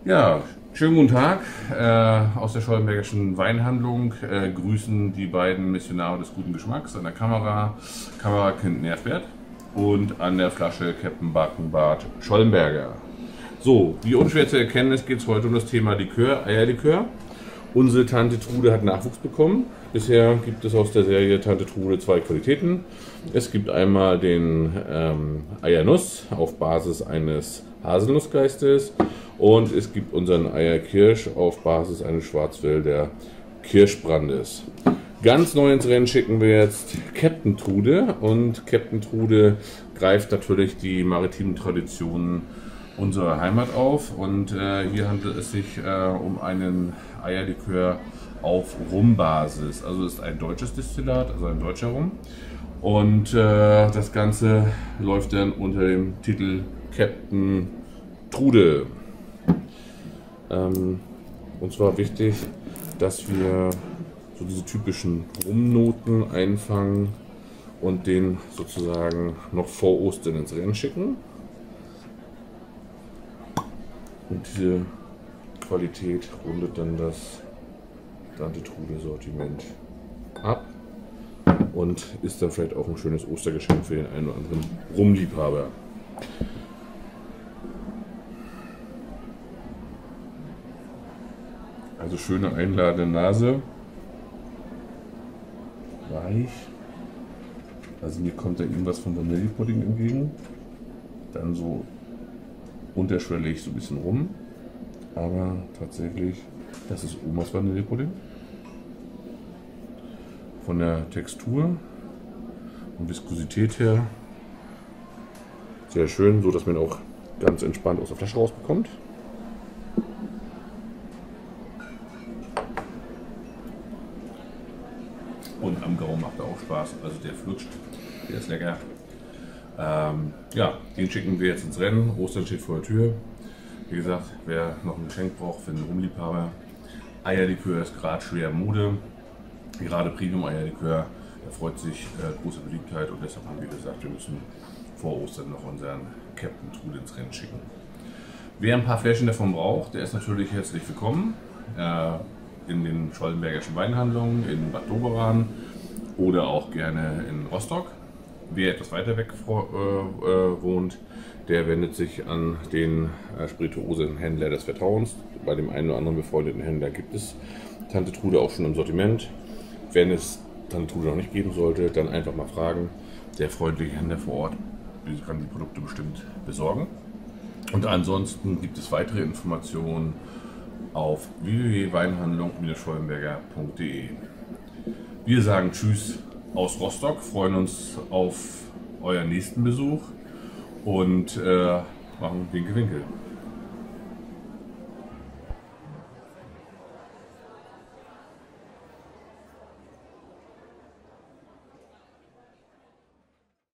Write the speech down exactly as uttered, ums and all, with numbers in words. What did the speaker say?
Ja, schönen guten Tag äh, aus der Schollenbergischen Weinhandlung. Äh, grüßen die beiden Missionare des guten Geschmacks an der Kamera, Kamerakind Nervwert und an der Flasche Captain Barkenbart Schollenberger. So, wie unschwer zu erkennen ist, geht es heute um das Thema Likör, Eierlikör. Unsere Tante Trude hat Nachwuchs bekommen. Bisher gibt es aus der Serie Tante Trude zwei Qualitäten. Es gibt einmal den ähm, Eiernuss auf Basis eines Haselnussgeistes und es gibt unseren Eierkirsch auf Basis eines Schwarzwälder Kirschbrandes. Ganz neu ins Rennen schicken wir jetzt Captain Trude, und Captain Trude greift natürlich die maritimen Traditionen unserer Heimat auf, und äh, hier handelt es sich äh, um einen Eierlikör auf Rumbasis. Also es ist ein deutsches Destillat, also ein deutscher Rum, und äh, das Ganze läuft dann unter dem Titel Captain Trude. Ähm, uns war wichtig, dass wir so diese typischen Rumnoten einfangen und den sozusagen noch vor Ostern ins Rennen schicken. Und diese Qualität rundet dann das Tante Trude Sortiment ab und ist dann vielleicht auch ein schönes Ostergeschenk für den einen oder anderen Rumliebhaber. Also schöne einladende Nase, weich, also mir kommt da irgendwas von Vanillepudding entgegen, dann so unterschwellig so ein bisschen rum, aber tatsächlich, das ist Omas Vanillepudding. Von der Textur und Viskosität her sehr schön, so dass man auch ganz entspannt aus der Flasche rausbekommt. Und am Gaumen macht er auch Spaß, also der flutscht, der ist lecker. Ähm, ja, den schicken wir jetzt ins Rennen. Ostern steht vor der Tür. Wie gesagt, wer noch ein Geschenk braucht für einen Rumliebhaber, Eierlikör ist gerade schwer Mode. Gerade Premium-Eierlikör erfreut sich äh, große Beliebtheit, und deshalb haben wir gesagt, wir müssen vor Ostern noch unseren Captain Trude ins Rennen schicken. Wer ein paar Fläschchen davon braucht, der ist natürlich herzlich willkommen äh, in den Schollenbergischen Weinhandlungen in Bad Doberan oder auch gerne in Rostock. Wer etwas weiter weg äh, äh, wohnt, der wendet sich an den äh, Spirituosenhändler des Vertrauens. Bei dem einen oder anderen befreundeten Händler gibt es Tante Trude auch schon im Sortiment. Wenn es Tante Trude noch nicht geben sollte, dann einfach mal fragen. Der freundliche Händler vor Ort kann die Produkte bestimmt besorgen. Und ansonsten gibt es weitere Informationen auf w w w punkt weinhandlung Bindestrich schollenberger punkt de. Wir sagen Tschüss aus Rostock, freuen uns auf euren nächsten Besuch und äh, machen Winke Winke.